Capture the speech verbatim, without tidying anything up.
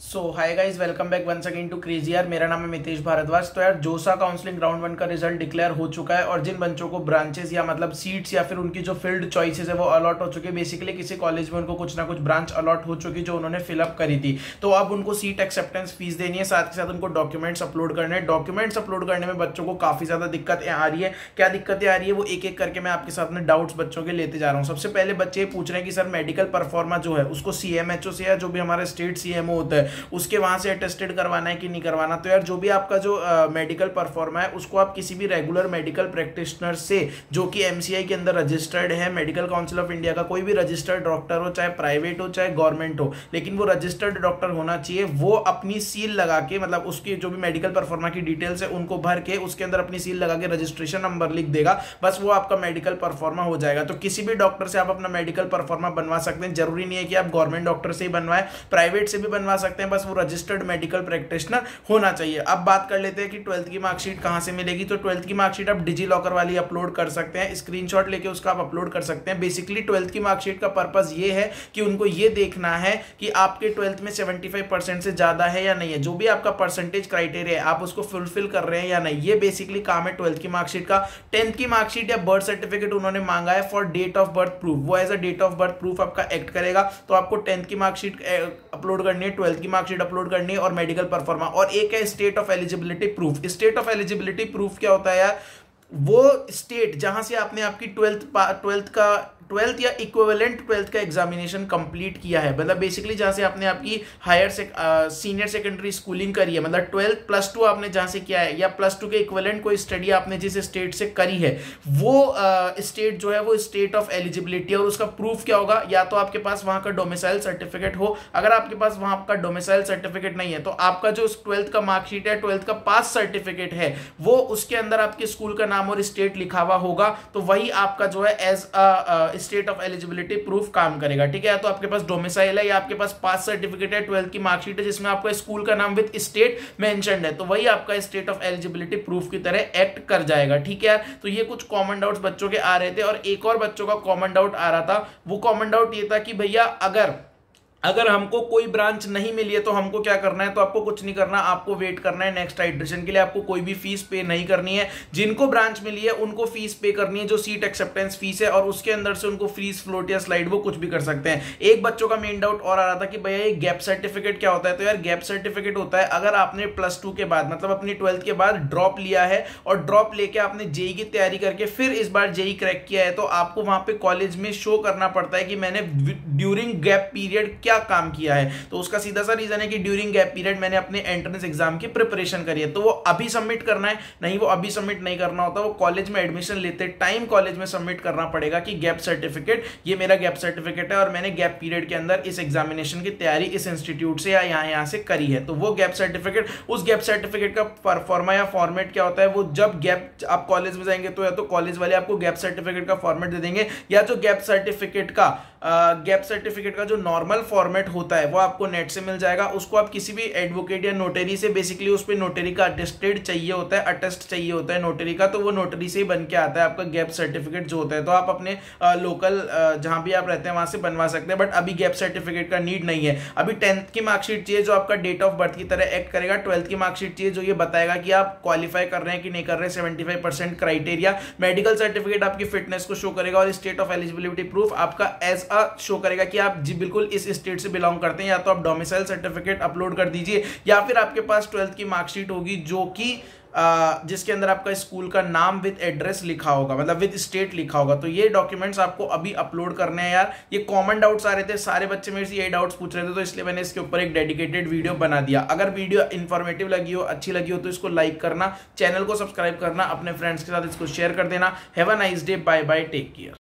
So hi guys, welcome back once again to crazy यार। मेरा नाम है मितेश भारद्वाज। तो यार जोसा काउंसलिंग राउंड वन का रिजल्ट डिक्लेयर हो चुका है और जिन बच्चों को ब्रांचेस या मतलब सीट्स या फिर उनकी जो फील्ड चॉइसेस है वो अलॉट हो चुकी है। बेसिकली किसी कॉलेज में उनको कुछ ना कुछ ब्रांच अलॉट हो चुकी जो उन्होंने फिलअप करी थी। तो अब उनको सीट एक्सेप्टेंस फीस देनी है, साथ के साथ उनको डॉक्यूमेंट्स अपलोड करने हैं। डॉक्यूमेंट्स अपलोड करने में बच्चों को काफी ज्यादा दिक्कतें आ रही है। क्या दिक्कतें आ रही है वो एक एक करके मैं आपके साथ में डाउट्स बच्चों के लेते जा रहा हूँ। सबसे पहले बच्चे ये पूछ रहे हैं कि सर मेडिकल परफॉर्मा जो है उसको सीएमएचओ से या जो भी हमारा स्टेट सीएमओ होता है उसके वहां से टेस्टेड करवाना है कि नहीं करवाना। तो यार जो भी आपका जो मेडिकल परफॉर्मा है उसको आप किसी भी रेगुलर मेडिकल प्रैक्टिशनर से जो कि एमसीआई के अंदर रजिस्टर्ड है, मेडिकल काउंसिल ऑफ इंडिया का कोई भी रजिस्टर्ड डॉक्टर हो, चाहे प्राइवेट हो चाहे गवर्नमेंट हो, लेकिन वो रजिस्टर्ड डॉक्टर होना चाहिए। वो अपनी सील लगा के मतलब उसकी जो भी मेडिकल परफॉर्मा की डिटेल्स है उनको भर के उसके अंदर अपनी सील लगा के रजिस्ट्रेशन नंबर लिख देगा, बस वो आपका मेडिकल परफॉर्मा हो जाएगा। तो किसी भी डॉक्टर से आप अपना मेडिकल परफॉर्मा बनवा सकते हैं। जरूरी नहीं है कि आप गवर्नमेंट डॉक्टर से ही बनवाएं, प्राइवेट से भी बनवा सकते हैं, बस वो रजिस्टर्ड मेडिकल प्रैक्टिशनर होना चाहिए। अब बात कर लेते हैं कि ट्वेल्थ की मार्कशीट कहां से मिलेगी। तो ट्वेल्थ की मार्कशीट आप डिजी लॉकर वाली अपलोड कर सकते हैं, स्क्रीनशॉट लेके उसका आप अपलोड कर सकते हैं। बेसिकली ट्वेल्थ की मार्कशीट का पर्पस ये है कि उनको ये देखना है कि आपके ट्वेल्थ में पचहत्तर परसेंट से ज्यादा है या नहीं है। जो भी आपका परसेंटेज क्राइटेरिया है आप उसको फुलफिल कर रहे हैं या नहीं, ये बेसिकली काम है ट्वेल्थ की मार्कशीट का। टेंथ की मार्कशीट या बर्थ सर्टिफिकेट उन्होंने मांगा है for date of birth proof, वो as a date of birth proof आपका एक्ट करेगा। तो आपको टेंथ की मार्कशीट अपलोड करनी है, ट्वेल्थ की मार्कशीट अपलोड करनी है और मेडिकल परफॉर्मा। और एक है state of eligibility proof. State of eligibility proof क्या होता है यार? वो स्टेट जहां से आपने आपकी ट्वेल्थ ट्वेल्थ का ट्वेल्थ या इक्विवेलेंट ट्वेल्थ का एग्जामिनेशन कंप्लीट किया है, मतलब बेसिकली जहां से आपने आपकी हायर से सीनियर सेकेंडरी स्कूलिंग करी है, मतलब ट्वेल्थ प्लस टू आपने जहां से किया है या प्लस टू के इक्विवेलेंट कोई स्टडी आपने जिस स्टेट से करी है, वो स्टेट जो है वो स्टेट ऑफ एलिजिबिलिटी। और उसका प्रूफ क्या होगा? या तो आपके पास वहां का डोमिसाइल सर्टिफिकेट हो, अगर आपके पास वहां का डोमिसाइल सर्टिफिकेट नहीं है तो आपका जो ट्वेल्थ का मार्कशीट है, ट्वेल्थ का पास सर्टिफिकेट है, वो उसके अंदर आपके स्कूल का नाम और स्टेट लिखा हुआ होगा, तो वही आपका जो है as a state of eligibility proof काम करेगा। ठीक है, तो आपके पास डोमिसाइल है या आपके पास पास सर्टिफिकेट है, ट्वेल्थ की मार्कशीट है जिसमें आपका स्कूल का नाम विद स्टेट मेंशन्ड है, तो वही आपका स्टेट ऑफ एलिजिबिलिटी प्रूफ की तरह एक्ट कर जाएगा। ठीक है यार, तो ये कुछ कॉमन डाउट्स बच्चों के आ रहे थे। और एक और बच्चों का कॉमन डाउट आ रहा था, वो कॉमन डाउट ये था कि भैया अगर अगर हमको कोई ब्रांच नहीं मिली है तो हमको क्या करना है? तो आपको कुछ नहीं करना, आपको वेट करना है नेक्स्ट हाइड्रेशन के लिए। आपको कोई भी फीस पे नहीं करनी है। जिनको ब्रांच मिली है उनको फीस पे करनी है, जो सीट एक्सेप्टेंस फीस है, और उसके अंदर से उनको फ्रीज फ्लोट या स्लाइड वो कुछ भी कर सकते हैं। एक बच्चों का मेन डाउट और आ रहा था कि भैया ये गैप सर्टिफिकेट क्या होता है? तो यार गैप सर्टिफिकेट होता है अगर आपने प्लस टू के बाद मतलब अपनी ट्वेल्थ के बाद ड्रॉप लिया है और ड्रॉप लेके आपने जेई की तैयारी करके फिर इस बार जेई क्रैक किया है, तो आपको वहां पे कॉलेज में शो करना पड़ता है कि मैंने ड्यूरिंग गैप पीरियड क्या काम किया है। तो उसका सीधा सा रीजन है कि ड्यूरिंग गैप पीरियड मैंने अपने एंट्रेंस एग्जाम की प्रिपरेशन करी है, तो वो अभी सबमिट करना है। नहीं, वो अभी सबमिट नहीं करना होता, वो कॉलेज में एडमिशन लेते टाइम कॉलेज में सबमिट करना पड़ेगा कि गैप सर्टिफिकेट, ये मेरा गैप सर्टिफिकेट है और मैंने गैप पीरियड के अंदर इस एग्जामिनेशन की तैयारी इस इंस्टीट्यूट से या यहां यहां से करी है। तो वो गैप सर्टिफिकेट, उस गैप सर्टिफिकेट का परफॉर्मा या फॉर्मेट क्या होता है? वो जब गैप आप कॉलेज में जाएंगे तो या तो कॉलेज वाले आपको गैप सर्टिफिकेट का फॉर्मेट दे देंगे, या जो गैप सर्टिफिकेट का गैप सर्टिफिकेट का जो नॉर्मल फॉर्मेट होता है वो आपको नेट से मिल जाएगा। उसको आप किसी भी एडवोकेट या नोटरी से, बेसिकली उस पे नोटरी का अटेस्टेड चाहिए होता है, अटेस्ट चाहिए होता है नोटरी का, तो वो नोटरी से ही बन के आता है आपका गैप सर्टिफिकेट जो होता है। तो आप अपने लोकल जहां भी आप रहते हैं वहां से बनवा सकते हैं, बट अभी गैप सर्टिफिकेट का नीड नहीं है। अभी टेंथ की मार्कशीट चाहिए जो आपका डेट ऑफ बर्थ की तरह एक्ट करेगा। ट्वेल्थ की मार्कशीट चाहिए जो ये बताएगा कि आप क्वालिफाई कर रहे हैं कि नहीं कर रहे हैं, seventy five percent criteria. Medical certificate आपकी फिटनेस को शो करेगा और स्टेट ऑफ एलिजिबिलिटी प्रूफ आपका एज अ शो करेगा कि आप जी बिल्कुल इस स्टेट से बिलोंग करते हैं। या तो आप डोमिसाइल सर्टिफिकेट अपलोड कर दीजिए या फिर आपके पास ट्वेल्थ की मार्कशीट होगी जो कि जिसके अंदर आपका स्कूल का नाम विद एड्रेस लिखा होगा, मतलब विद स्टेट लिखा होगा। तो ये डॉक्यूमेंट्स आपको अभी अपलोड करने हैं यार। ये कॉमन डाउट्स आ रहे थे, सारे बच्चे मेरे से ये डाउट्स पूछ रहे थे, तो इसलिए मैंने इसके ऊपर एक डेडिकेटेड वीडियो बना दिया। अगर वीडियो इंफॉर्मेटिव लगी हो, अच्छी लगी हो, तो इसको लाइक करना, चैनल को सब्सक्राइब करना, अपने फ्रेंड्स के साथ इसको शेयर कर देना। Have a nice day, bye bye, take care.